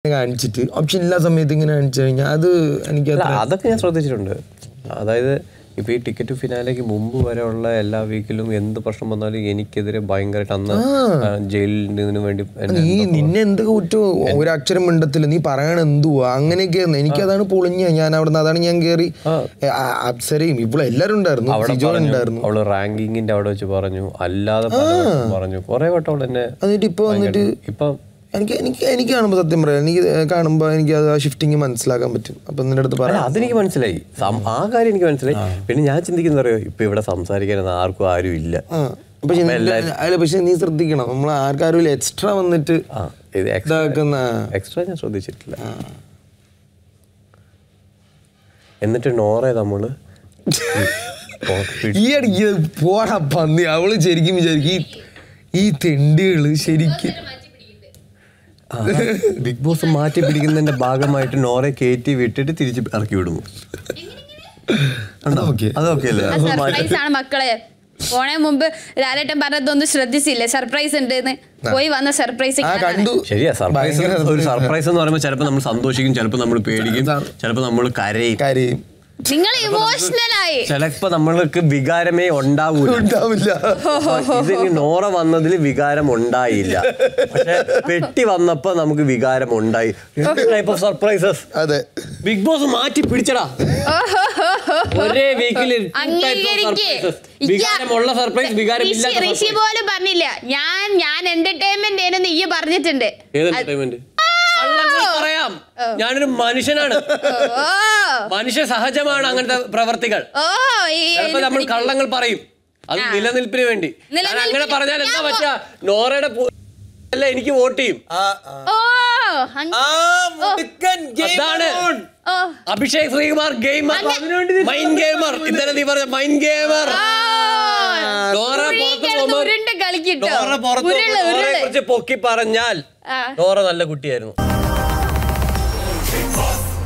കാണിച്ചിട്ട് ഓപ്ഷൻ ഇല്ലാ സമയത്ത് ഇങ്ങനെ കാണിച്ചു കഴിഞ്ഞാൽ അത് എനിക്ക് അതൊക്കെ ഞാൻ ശ്രദ്ധിച്ചിട്ടുണ്ട്. അതായത് ഇപ്പൊ ഈ ടിക്കറ്റ് ഫിനാലേക്ക് മുമ്പ് വരെ ഉള്ള എല്ലാ വീക്കിലും എന്ത് പ്രശ്നം വന്നാലും എനിക്കെതിരെ ഭയങ്കരമായിട്ട് അന്ന് ജയിലിന് വേണ്ടി നിന്നെ എന്തൊക്കെ കുറ്റോ ഒരക്ഷരം മിണ്ടത്തില്ല, നീ പറയണ എന്തുവാ അങ്ങനെയൊക്കെ. എനിക്കതാണ് പൊളിഞ്ഞ. ഞാൻ അവിടെ അതാണ് ഞാൻ കയറി അപ്സരയും ഇവിടെ എല്ലാരും ഉണ്ടായിരുന്നു, അവള് റാങ്കിങ്ങിന്റെ അവിടെ വെച്ച് പറഞ്ഞു, അല്ലാതെ പറഞ്ഞു കുറെ വട്ടം അവൾ എന്നെ. എന്നിട്ട് ഇപ്പൊ വന്നിട്ട് എനിക്ക് കാണുമ്പോൾ സത്യം പറയാം, എനിക്ക് കാണുമ്പോൾ എനിക്ക് അത് ആ ഷിഫ്റ്റിങ് മനസ്സിലാക്കാൻ പറ്റും. അപ്പൊ നിന്റെ അടുത്ത് പറയാം, അതെനിക്ക് മനസ്സിലായി, ആ കാര്യം എനിക്ക് മനസ്സിലായി. പിന്നെ ഞാൻ ചിന്തിക്കുന്ന അറിയോ, ഇപ്പൊ ഇവിടെ സംസാരിക്കാൻ ആരും ഇല്ല. പക്ഷെ നീ ശ്രദ്ധിക്കണം, നമ്മൾ ആർക്കാരും എക്സ്ട്രാ വന്നിട്ട് എക്സ്ട്രാ ഞാൻ ശ്രദ്ധിച്ചിട്ടില്ല. എന്നിട്ട് നോറെ നമ്മള് ഈ അടിക്ക് പോടാ പന്നി. അവള് ശരിക്കും വിചാരിക്കും ഈ തെണ്ടികള് ശരിക്കും ബിഗ് ബോസ് മാറ്റി പിടിക്കുന്നതിന്റെ ഭാഗമായിട്ട് നോറെ കയറ്റി വിട്ടിട്ട് തിരിച്ച് ഇറക്കി വിടുന്നു. അതൊക്കെ മക്കളെ പോണേ മുമ്പ് ലാലേട്ടൻ പറഞ്ഞതൊന്നും ശ്രദ്ധിച്ചില്ലേ, സർപ്രൈസ് ഉണ്ട് പോയി വന്ന സർപ്രൈസ്. ശരിയാ, സർപ്രൈസ്. ഒരു സർപ്രൈസ് എന്ന് പറയുമ്പോൾ ചിലപ്പോൾ നമ്മൾ സന്തോഷിക്കും, ചിലപ്പോൾ നമ്മൾ പേടിക്കും, ചിലപ്പോൾ നമ്മൾ കരയും. നിങ്ങൾ ഇമോഷണൽ ആയി. ചിലപ്പോ നമ്മൾക്ക് വികാരമേ ഉണ്ടാവില്ല. നോറ വന്നതിൽ വികാരം ഉണ്ടായില്ല, പക്ഷെ പെട്ടി വന്നപ്പോ നമുക്ക് വികാരം ഉണ്ടായി. Type of surprises. അതെ, ബിഗ് ബോസ് മാറ്റി പിടിച്ചടാ. ഒരേ വീക്കിൽ വികാരമുള്ള സർപ്രൈസ്, വികാരമില്ലാത്ത. ഋഷി പോലും പറഞ്ഞില്ല ഞാൻ എന്റർടൈൻമെന്റ് നീ പറഞ്ഞിട്ടുണ്ട്. ഏത് എന്റർടൈൻമെന്റ്? പറയാം, ഞാനൊരു മനുഷ്യനാണ്, മനുഷ്യ സഹജമാണ് അങ്ങനത്തെ പ്രവർത്തികൾ. ചിലപ്പോ നമ്മൾ കള്ളങ്ങൾ പറയും, അത് നിലനിൽപ്പിന് വേണ്ടി. ഞാൻ അങ്ങനെ പറഞ്ഞാൽ എന്താ പറ്റാ, നോറയുടെ അല്ല എനിക്ക് വോട്ട് ചെയ്യും. അതാണ് Abhishek Sreekumar gamer, mind gamer. ഇന്നലെ നീ പറഞ്ഞ മൈൻഡ് ഗെയിമർ. നോറ നോറയെ കുറിച്ച് പൊക്കി പറഞ്ഞാൽ നോറ നല്ല കുട്ടിയായിരുന്നു.